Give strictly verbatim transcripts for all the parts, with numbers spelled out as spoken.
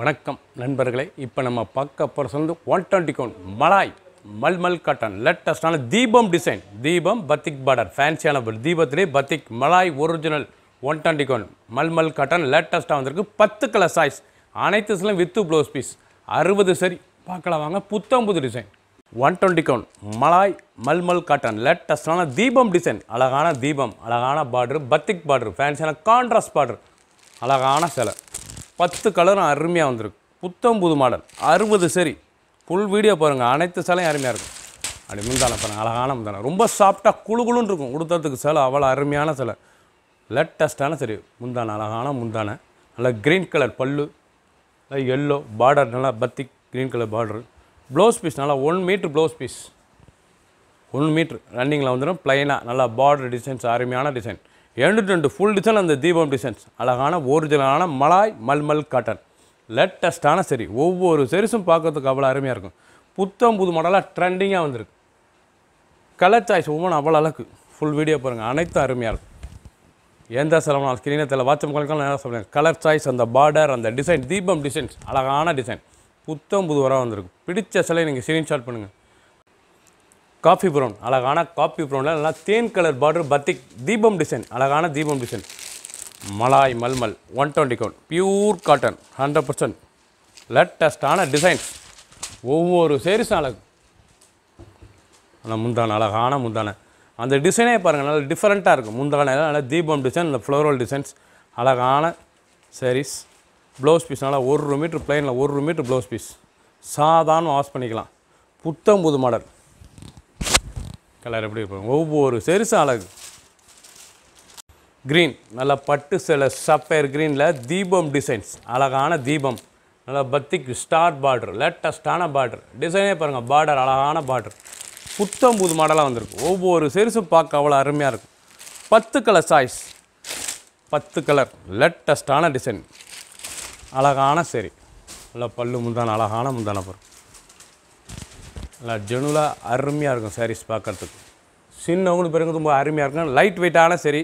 வணக்கம் நண்பர்களே, இப்போ நம்ம பார்க்க போகிறது வந்து ஒன் டுவெண்ட்டி கவுண்ட் மலாய் மல்மல் காட்டன் லேட்டஸ்டான தீபம் டிசைன். தீபம் பத்திக் பார்டர் ஃபேன்சியான தீபத்திலே பத்திக் மலாய் ஒரிஜினல் ஒன் டுவெண்ட்டி கவுண்ட் மல்மல் காட்டன் லேட்டஸ்ட்டாக வந்திருக்கு. பத்து கலர் சாய்ஸ், அனைத்து சிலும் வித்து ப்ளவுஸ் பீஸ், அறுபது சரி பார்க்கலாம் வாங்க. புத்தம்புது டிசைன் ஒன் டுவெண்ட்டி கவுண்ட் மலாய் மல்மல் காட்டன் லேட்டஸ்டான தீபம் டிசைன். அழகான தீபம், அழகான பார்டர், பத்திக் பார்டர், ஃபேன்சியான கான்ட்ராஸ்ட் பார்டர், அழகான சிலை. பத்து கலரும் அருமையாக வந்திருக்கு. புத்தம் புது மாடல், அறுபது சரி. ஃபுல் வீடியோ பாருங்கள், அனைத்து சேலையும் அருமையாக இருக்கும். அப்படி முந்தானை பாருங்கள், அழகான முந்தானை, ரொம்ப சாஃப்டாக குழு குழுன்னு இருக்கும். உடுத்துறதுக்கு சேலை அவ்வளோ அருமையான சேலை, லேட்டஸ்ட்டான சரி. முந்தானை அழகான முந்தானை, நல்லா க்ரீன் கலர் பல்லு, நல்லா எல்லோ பார்டர், நல்லா batik green colour border. Blouse piece நல்லா one metre blouse piece, one metre ரன்னிங்கில் வந்துடும். ப்ளைனாக நல்லா பார்டர் டிசைன்ஸ், அருமையான டிசைன். ரெண்டு ரெண்டு ஃபுல் டிசைன் அந்த தீபம் டிசைன்ஸ். அழகான ஒரிஜினலான மலாய் மல்மல் காட்டன் லேட்டஸ்ட்டான சரி. ஒவ்வொரு சரிசும் பார்க்கறதுக்கு அவ்வளோ அருமையாக இருக்கும். புத்தம் புது மாடலாக ட்ரெண்டிங்காக வந்திருக்கு. கலர் சாய்ஸ் ஒவ்வொன்றும் அவ்வளோ அழகு. ஃபுல் வீடியோ பாருங்கள், அனைத்தும் அருமையாக இருக்கும். எந்த செலவு ஸ்க்ரீனை தெரியல வாட்ஸ்அப் கால்க்கலாம் நேரம் சொல்லுங்கள். கலர் சாய்ஸ், அந்த பார்டர், அந்த டிசைன், தீபம் டிசைன்ஸ், அழகான டிசைன். புத்தம் புது வர வந்திருக்கு. பிடிச்ச சிலை நீங்கள் ஸ்க்ரீன்ஷாட் பண்ணுங்கள். காஃபி ப்ரௌன், அழகான காஃபி ப்ரௌனில் நல்லா தேன் கலர் பார்டர், பத்திக் தீபம் டிசைன், அழகான தீபம் டிசைன். மலாய் மல்மல் one twenty count pure cotton, hundred percent லேட்டஸ்டான டிசைன்ஸ். ஒவ்வொரு சேரீஸும் அழகு. அந்த முந்தானை அழகான முந்தானை, அந்த டிசைனே பாருங்கள் நல்லா டிஃப்ரெண்ட்டாக இருக்கும். முந்தானை நல்லா தீபம் டிசைன், அந்த ஃப்ளோரல் டிசைன்ஸ், அழகான சாரீஸ். ப்ளவுஸ் பீஸ் நல்லா ஒரு மீட்ரு ப்ளைனில் ஒரு மீட்ரு ப்ளவுஸ் பீஸ், சாதாரண வாஷ் பண்ணிக்கலாம். புத்தம் புது மாடல். கலர் எப்படி இருப்பாங்க, ஒவ்வொரு சரிசும் அழகு. க்ரீன் நல்லா பட்டு சில சஃபயர் க்ரீனில் தீபம் டிசைன்ஸ், அழகான தீபம், நல்லா பத்திக் ஸ்டார் பார்டர், லேட்டஸ்டான பார்டர். டிசைனே பாருங்கள், பார்டர் அழகான பார்டர். புத்தம் புது மாடலாக வந்திருக்கு. ஒவ்வொரு சரிசும் பார்க்க அவ்வளோ அருமையாக இருக்கும். பத்து கலர் சாய்ஸ், பத்து கலர் லேட்டஸ்டான டிசைன், அழகான சரி. நல்லா பல்லு முந்தான, அழகான முந்தான பாருங்கள். நல்லா ஜெனுலாக அருமையாக இருக்கும் சாரீஸ் பார்க்குறதுக்கு. சின்னவங்களுக்கு பிறகு ரொம்ப அருமையாக இருக்கும். லைட் வெயிட்டான சரி,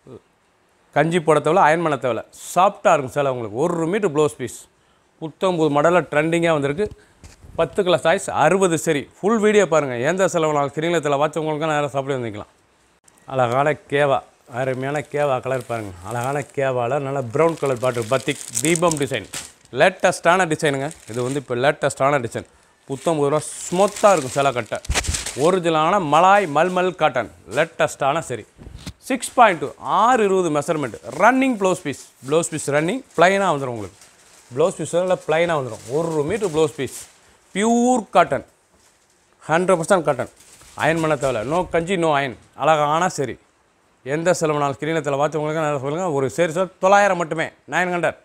கஞ்சி போட தேவை, அயன் பண்ண தேவை, சாஃப்டாக இருக்கும் சேலை உங்களுக்கு. ஒரு மீட்ரு ப்ளவுஸ் பீஸ், புத்தம்பது மாடலில் ட்ரெண்டிங்காக வந்திருக்கு. பத்து கலர் சாய்ஸ், அறுபது சரி. ஃபுல் வீடியோ பாருங்கள். எந்த செலவு நாள் கிரீங்களத்தில் வாட்சவங்களுக்கு நேரம் சாப்பிட வந்துக்கலாம். அழகான கேவா, அருமையான கேவா கலர் பாருங்கள். அழகான கேவாவில் நல்லா ப்ரௌன் கலர் பாட்டு, பத்திக் தீபம் டிசைன், லேட்டஸ்ட்டான டிசைனுங்க. இது வந்து இப்போ லேட்டஸ்ட்டான டிசைன். புத்தம்பது ரூபா ஸ்மூத்தாக இருக்கும் சேலை கட்டை. ஒரிஜினலான மலாய் மல்மல் காட்டன் லேட்டஸ்ட்டான சரி. சிக்ஸ் பாயிண்ட் டூ ஆறு இருபது measurement, running blouse piece. Blouse piece running ப்ளைனாக வந்துடும் உங்களுக்கு. ப்ளவுஸ் பீஸ் இல்லை ப்ளைனாக வந்துடும். ஒரு metre blouse piece, pure cotton, hundred percent cotton. Iron பண்ண தேவை, நோ கஞ்சி நோ அயன், அழகான சரி. எந்த செலவு நாள் கிரீனத்தில் வாட்சி உங்களுக்கு நல்லா சொல்லுங்கள். ஒரு சரி சார் தொள்ளாயிரம் மட்டுமே, நைன் ஹண்ட்ரட்.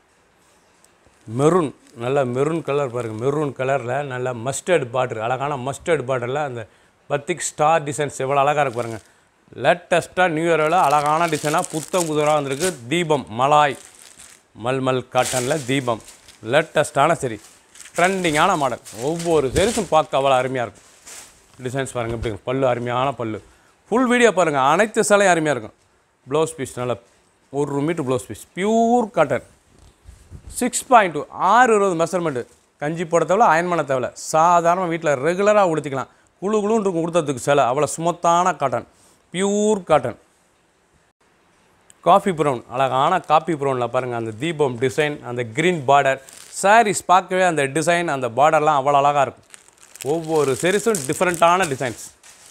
மெரூன், நல்ல மெரூன் கலர் பாருங்கள். மெரூன் கலரில் நல்ல மஸ்டர்டு பார்டர், அழகான மஸ்டர்டு பார்டரில் அந்த பத்திக் ஸ்டார் டிசைன்ஸ் எவ்வளோ அழகாக இருக்கு பாருங்கள். லேட்டஸ்ட்டாக நியூ இயரில் அழகான டிசைனாக புத்தம் புதுராக வந்திருக்கு. தீபம் மலாய் மல்மல் காட்டனில் தீபம் லேட்டஸ்ட்டான சரி, ட்ரெண்டிங்கான மாடல். ஒவ்வொரு சரிசும் பார்க்க அவ்வளோ அருமையாக இருக்கும். டிசைன்ஸ் பாருங்கள் எப்படி, பல்லு அருமையான பல்லு. ஃபுல் வீடியோ பாருங்கள், அனைத்து சேலையும் அருமையாக இருக்கும். ப்ளவுஸ் பீஸ் நல்ல ஒரு metre blouse piece, pure cotton. Six point two ஆறு இருபது மெஷர்மெண்ட்டு. கஞ்சி போட தேவை, அயன் பண்ண தேவை, சாதாரணமாக வீட்டில் ரெகுலராக உடுத்திக்கலாம். குழு குழுன்னு இருக்கும் கொடுத்ததுக்கு சேலை, அவ்வளோ ஸ்மூத்தான cotton, pure cotton. Coffee brown, அழகான காஃபி ப்ரௌனில் பாருங்கள் அந்த தீபம் டிசைன், அந்த க்ரீன் பார்டர். சாரீஸ் பார்க்கவே அந்த டிசைன், அந்த பார்டர்லாம் அவ்வளோ அழகாக இருக்கும். ஒவ்வொரு சரிஸும் டிஃப்ரெண்ட்டான டிசைன்ஸ்.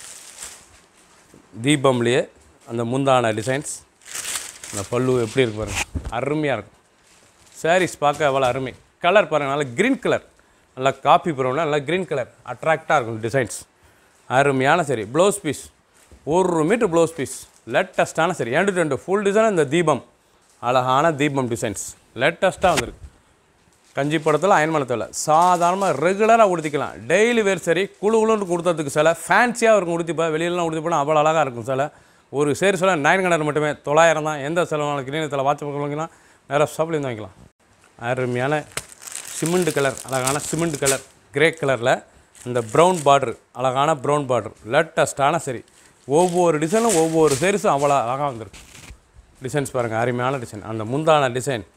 தீபம்லேயே அந்த முந்தான டிசைன்ஸ், அந்த பல்லு எப்படி இருக்கு பாருங்கள், அருமையாக இருக்கும். சாரீஸ் பார்க்க அவ்வளோ அருமை. கலர் பாருங்கள், நல்லா க்ரீன் கலர், நல்லா காஃபி ப்ரௌனில் நல்லா க்ரீன் கலர், அட்ராக்டாக இருக்கும் டிசைன்ஸ், அருமையான சரி. ப்ளவுஸ் பீஸ் ஒரு மீட்ரு ப்ளவுஸ் பீஸ், லேட்டஸ்ட்டான சரி. ரெண்டு ரெண்டு ஃபுல் டிசைன் இந்த தீபம், அழகான தீபம் டிசைன்ஸ் லேட்டஸ்ட்டாக வந்திருக்கு. கஞ்சி படத்தில் அயன் பண்ண தேவை, சாதாரணமாக ரெகுலராக உடுத்திக்கலாம். டெய்லி வேர் சரி, குழு குழுன்னு கொடுத்ததுக்கு சில ஃபேன்சியாக இருக்கும். உடுத்திப்பா வெளியிலலாம் உடுத்தி போனால் அவ்வளோ அழகாக இருக்கும் சில. ஒரு சேரி சொல்ல நைன் ஹண்ட்ரட் மட்டுமே, தொள்ளாயிரம் தான். எந்த செலவு கிரீனத்தில் வாட்ச் பண்ணுவீங்கன்னா நேராக ஷாப்லேருந்து வாங்கிக்கலாம். அருமையான சிமெண்ட் கலர், அழகான சிமெண்ட் கலர், கிரே கலரில் இந்த ப்ரௌன் பார்டர், அழகான ப்ரௌன் பார்டர், லேட்டஸ்ட்டான சரி. ஒவ்வொரு டிசைனும் ஒவ்வொரு சரிஸும் அவ்வளோ அழகாக வந்திருக்கு. டிசைன்ஸ் பாருங்கள், அருமையான டிசைன். அந்த முந்தான டிசைன்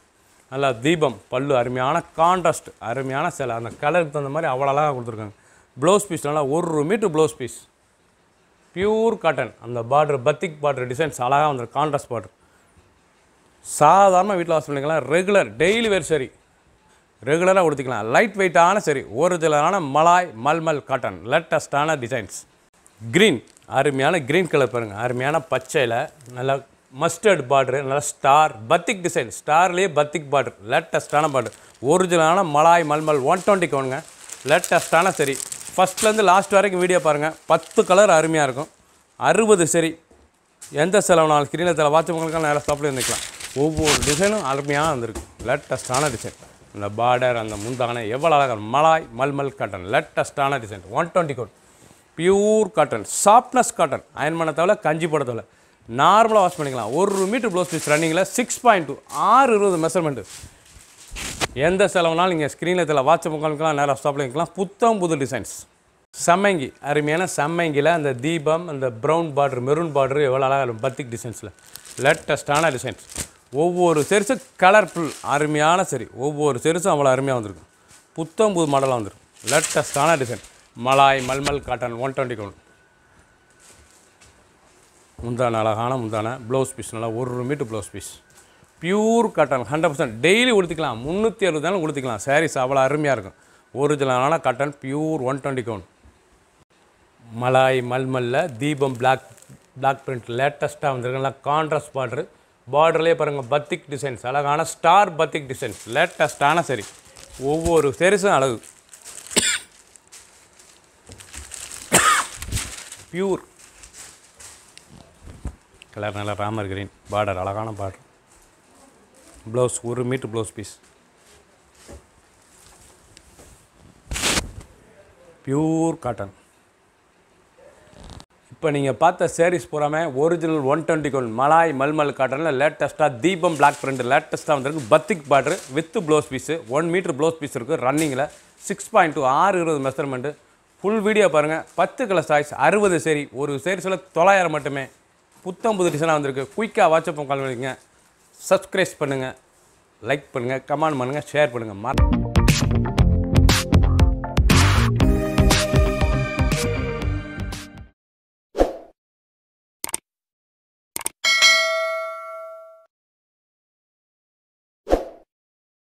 நல்லா தீபம் பல்லு அருமையான கான்ட்ராஸ்ட் அருமையான சேலை அந்த கலருக்கு தகுந்த மாதிரி அவ்வளோ அழகாக கொடுத்துருக்காங்க ப்ளவுஸ் பீஸ் நல்லா ஒரு metre blouse piece pure cotton அந்த பார்டர் பத்திக் பார்டர் டிசைன்ஸ் அழகாக வந்துடும் கான்ட்ராஸ்ட் பார்டர் சாதாரண வீட்டில் வாஷ் பண்ணிக்கலாம் ரெகுலர் டெய்லி வேர் சரி ரெகுலராக கொடுத்துக்கலாம் லைட் வெயிட்டான சரி ஒரிஜினலான மலாய் மல்மல் காட்டன் லேட்டஸ்டான டிசைன்ஸ் க்ரீன் அருமையான க்ரீன் கலர் பாருங்கள் அருமையான பச்சையில் நல்லா மஸ்டர்ட் பார்டரு நல்லா ஸ்டார் பத்திக் டிசைன் ஸ்டார்லேயே பத்திக் பார்டர் லேட்டஸ்டான பார்டர் ஒரிஜினலான மலாய் மல்மல் ஒன் டுவெண்ட்டி கவுனுங்க லேட்டஸ்டான சரி ஃபஸ்ட்லேருந்து லாஸ்ட் வரைக்கும் வீடியோ பாருங்கள் பத்து கலர் அருமையாக இருக்கும் அறுபது சரி எந்த செலவுனாலும் ஸ்க்ரீனில் தலை வாட்சவங்களுக்கெல்லாம் நேராக ஸ்டாப்பில் இருந்துக்கலாம் ஒவ்வொரு டிசைனும் அருமையாக வந்திருக்கு லேட்டஸ்டான டிசைன் அந்த பார்டர் அந்த முந்தான எவ்வளோ அழகாக மலாய் மல்மல் காட்டன் லேட்டஸ்டான design one twenty count pure cotton softness cotton iron பண்ண தவிர கஞ்சி போட தவிர நார்மலாக வாஷ் பண்ணிக்கலாம் ஒரு மீட்டர் ப்ளவுஸ் பீஸ் ரன்னிங்கில் சிக்ஸ் பாயிண்ட் டூ ஆறு இருபது மெஷர்மெண்ட்டு எந்த செலவுனாலும் நீங்கள் ஸ்க்ரீனில் தலை வாட்சப் முக்காலுக்கெல்லாம் நேராக ஸ்டாப்பில் இருக்கலாம் புத்தம் புது டிசைன்ஸ் சம்மங்கி அருமையான சம்மங்கியில் அந்த தீபம் அந்த ப்ரௌன் பார்டர் மெரூன் பார்டர் எவ்வளோ அழகாக இருக்கும் பத்திக் டிசைன்ஸில் லேட்டஸ்டான டிசைன்ஸ் ஒவ்வொரு செருசும் கலர்ஃபுல் அருமையான சரி ஒவ்வொரு செருசும் அவ்வளோ அருமையாக வந்திருக்கும் புத்தம் புது மாடலாக வந்துருக்கும் லேட்டஸ்டான டிசைன் மலாய் மல்மல் காட்டன் ஒன் டுவெண்ட்டி கவுன் முந்தான அழகான முந்தான ப்ளவுஸ் பீஸ் நல்லா ஒரு metre blouse piece pure cotton hundred percent daily உடுத்திக்கலாம் முந்நூற்றி அறுபது நாள் உடுத்திக்கலாம் சாரீஸ் அவ்வளோ அருமையாக இருக்கும் ஒரிஜினலான cotton pure one twenty count மலாய் மல்மல்ல தீபம் பிளாக் பிளாக் பிரிண்ட் லேட்டஸ்ட்டாக வந்திருக்கு நல்லா கான்ட்ராஸ்ட் பார்டரு பார்டர்லேயே பாருங்கள் பத்திக் டிசைன்ஸ் அழகான ஸ்டார் பத்திக் டிசைன்ஸ் லேட்டஸ்டான சரி ஒவ்வொரு செரிசும் அழகு பியூர் கலர் நல்லா ராமர் கிரீன் பார்டர் அழகான பார்டர் ப்ளவுஸ் ஒரு metre blouse piece pure cotton இப்போ நீங்கள் பார்த்த சாரீஸ் பூராமே ஒரிஜினல் ஒன் டுவெண்ட்டி கோன் மலாய் மல்மல் காட்டனில் லேட்டஸ்ட்டாக தீபம் பிளாக் பிரிண்ட் லேட்டஸ்ட்டாக வந்திருக்கு batik border with blouse piece one metre blouse piece இருக்குது ரன்னிங்கில் சிக்ஸ் பாயிண்ட் டூ ஆறு இருபது மெஷர்மெண்ட்டு ஃபுல் வீடியோ பாருங்கள் பத்து கலர் சாய்ஸ் அறுபது சரி ஒரு சேரீஸில் தொள்ளாயிரம் மட்டுமே புத்தம் புது டிசைனாக வந்திருக்கு குயிக்காக வாட்ஸ்அப் கால் பண்ணிக்கங்க சப்ஸ்கிரைப் பண்ணுங்கள் லைக் பண்ணுங்கள் கமெண்ட் பண்ணுங்கள் ஷேர் பண்ணுங்கள்.